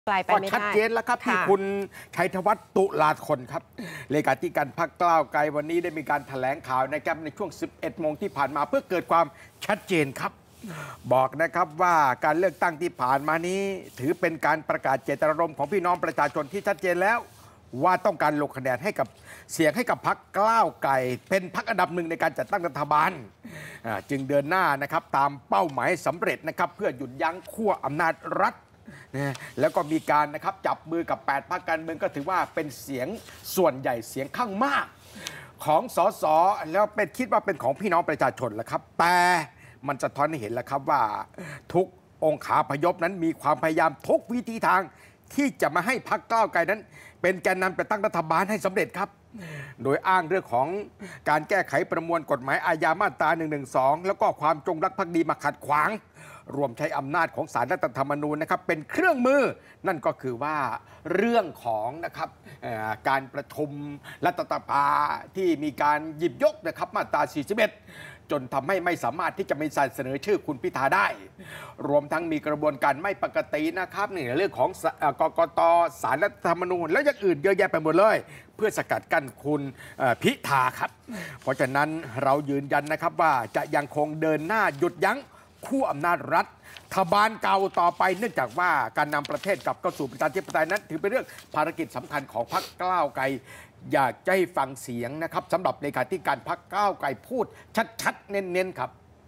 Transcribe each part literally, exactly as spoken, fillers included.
ก็ชัดเจนแล้วครับที่คุณชัยธวัฒน์ตุลาธนครับเลขาธิการพรรคก้าวไกลวันนี้ได้มีการแถลงข่าวนะครับในช่วงสิบเอ็ดโมงที่ผ่านมาเพื่อเกิดความชัดเจนครับบอกนะครับว่าการเลือกตั้งที่ผ่านมานี้ถือเป็นการประกาศเจตนารมณ์ของพี่น้องประชาชนที่ชัดเจนแล้วว่าต้องการลงคะแนนให้กับเสียงให้กับพรรคก้าวไกลเป็นพรรคอันดับหนึ่งในการจัดตั้งรัฐบาลจึงเดินหน้านะครับตามเป้าหมายสำเร็จนะครับเพื่อหยุดยั้งขั้วอำนาจรัฐนะแล้วก็มีการนะครับจับมือกับแปดพรรคการเมืองก็ถือว่าเป็นเสียงส่วนใหญ่เสียงข้างมากของสสแล้วเป็นคิดว่าเป็นของพี่น้องประชาชนแหละครับแต่มันจะท้อนให้เห็นแล้วครับว่าทุกองค์ขาพยพนั้นมีความพยายามทุกวิธีทางที่จะมาให้พรรคก้าวไกลนั้นเป็นแกนนำจัดตั้งรัฐบาลให้สำเร็จครับโดยอ้างเรื่องของการแก้ไขประมวลกฎหมายอาญามาตราหนึ่งหนึ่งสองแล้วก็ความจงรักภักดีมาขัดขวางรวมใช้อำนาจของศาลรัฐธรรมนูญนะครับเป็นเครื่องมือนั่นก็คือว่าเรื่องของนะครับการประชุมรัฐสภาที่มีการหยิบยกนะครับมาตราสี่สิบเอ็ดจนทำให้ไม่สามารถที่จะมีการเสนอชื่อคุณพิธาได้รวมทั้งมีกระบวนการไม่ปกตินะครับในเรื่องของกกต.ศาลรัฐธรรมนูญและอย่างอื่นเยอะแยะไปหมดเลยเพื่อสกัดกั้นคุณพิธาครับเพราะฉะนั้นเรายืนยันนะครับว่าจะยังคงเดินหน้าหยุดยั้งคู่อำนาจรัฐทบาลเก่าต่อไปเนื่องจากว่าการนำประเทศกลับเข้าสู่ประชาธิปไตยนั้นถือเป็นเรื่องภารกิจสำคัญของพรรคก้าวไกลอยากจะให้ฟังเสียงนะครับสำหรับเลขาธิการพรรคก้าวไกลพูดชัดๆเน้นๆครับ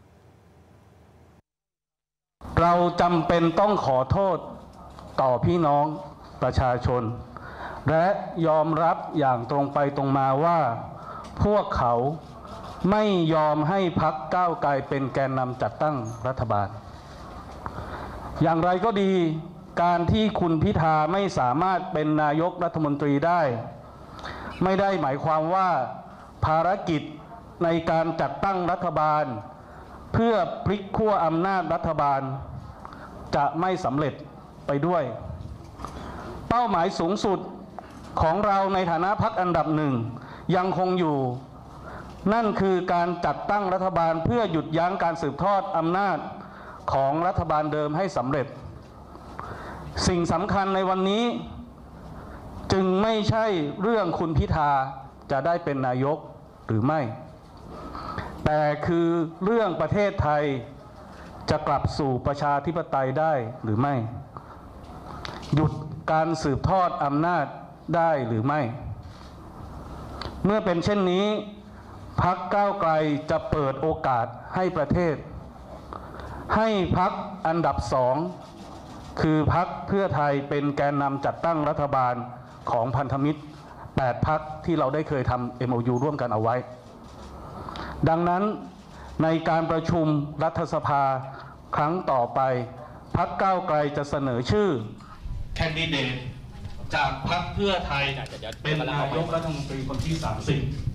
เราจำเป็นต้องขอโทษต่อพี่น้องประชาชนและยอมรับอย่างตรงไปตรงมาว่าพวกเขาไม่ยอมให้พรรคก้าวไกลเป็นแกนนำจัดตั้งรัฐบาลอย่างไรก็ดีการที่คุณพิธาไม่สามารถเป็นนายกรัฐมนตรีได้ไม่ได้หมายความว่าภารกิจในการจัดตั้งรัฐบาลเพื่อพลิกขั้วอำนาจรัฐบาลจะไม่สำเร็จไปด้วยเป้าหมายสูงสุดของเราในฐานะพรรคอันดับหนึ่งยังคงอยู่นั่นคือการจัดตั้งรัฐบาลเพื่อหยุดยั้งการสืบทอดอำนาจของรัฐบาลเดิมให้สำเร็จสิ่งสำคัญในวันนี้จึงไม่ใช่เรื่องคุณพิธาจะได้เป็นนายกหรือไม่แต่คือเรื่องประเทศไทยจะกลับสู่ประชาธิปไตยได้หรือไม่หยุดการสืบทอดอำนาจได้หรือไม่เมื่อเป็นเช่นนี้พรรคก้าวไกลจะเปิดโอกาสให้ประเทศให้พรรคอันดับสองคือพรรคเพื่อไทยเป็นแกนนำจัดตั้งรัฐบาลของพันธมิตรแปดพรรคที่เราได้เคยทำ เอ็ม โอ ยู ร่วมกันเอาไว้ดังนั้นในการประชุมรัฐสภาครั้งต่อไปพรรคก้าวไกลจะเสนอชื่อแคนดิเดตจากพรรคเพื่อไทยเป็นนายกรัฐมนตรีคนที่สามสิบ